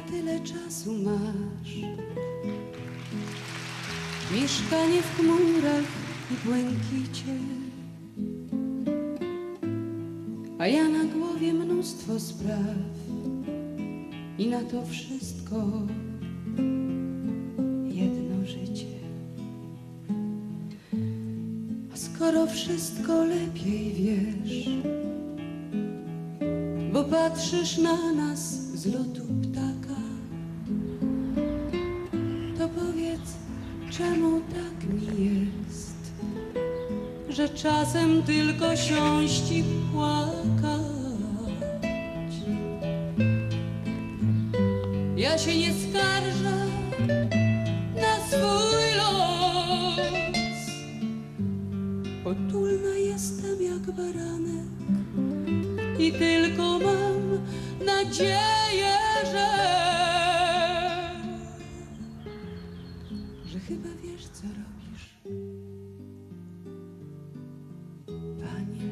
tyle czasu masz. Mieszkanie w chmurach i błękicie, a ja na głowie mnóstwo spraw i na to wszystko jedno życie. A skoro wszystko lepiej wiesz, bo patrzysz na nas z lotu ptaka, to powiedz, czemu tak mi jest, że czasem tylko siąść i płakać. Ja się nie skarżę na swój los, potulna jestem jak baranek i tylko mam nadzieję, że chyba wiesz, co robisz, Panie.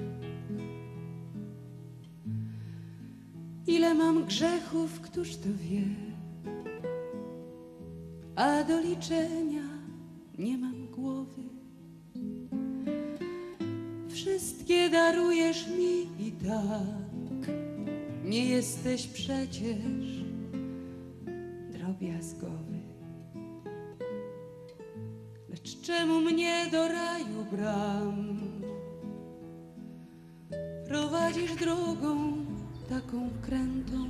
Ile mam grzechów, któż to wie, a do liczenia nie mam głowy. Wszystkie darujesz mi i tak nie jesteś przecież drobiazgowy. Lecz czemu mnie do raju bram prowadzisz drogą taką krętą?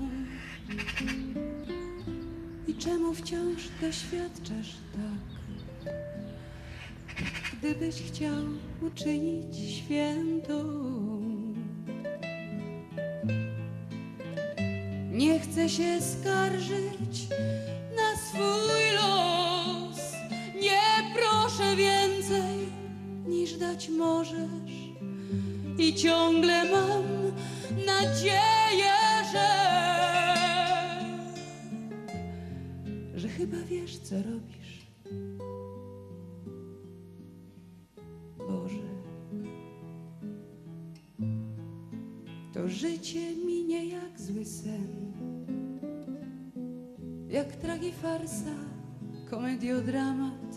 I czemu wciąż doświadczasz tak, gdybyś chciał uczynić świętą? Nie chcę się skarżyć na swój los, nie proszę więcej niż dać możesz i ciągle mam nadzieję, że chyba wiesz, co robisz, Boże. To życie minie jak zły sen, jak tragifarsa, komediodramat.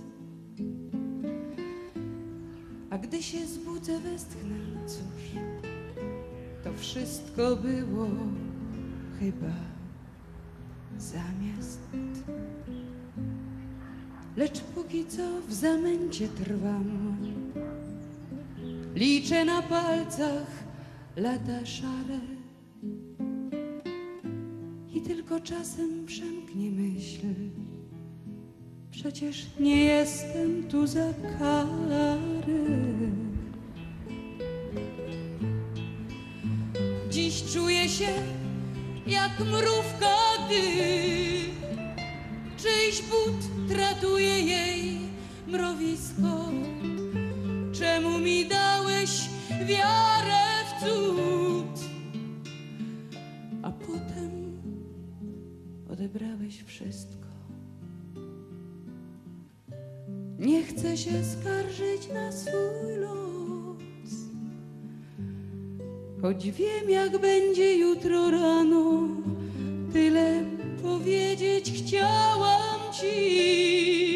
A gdy się zbudzę, westchnę, cóż, to wszystko było chyba zamiast. Lecz póki co w zamęcie trwam, liczę na palcach lata szare i tylko czasem przemknie myśl, przecież nie jestem tu za karę. Dziś czuję się jak mrówka, gdy czyjś but tratuje jej mrowisko. Czemu mi dałeś wiarę w cud, a potem odebrałeś wszystko? Nie chcę się skarżyć na swój los, choć wiem, jak będzie jutro rano. Tyle powiedzieć chciałam ci.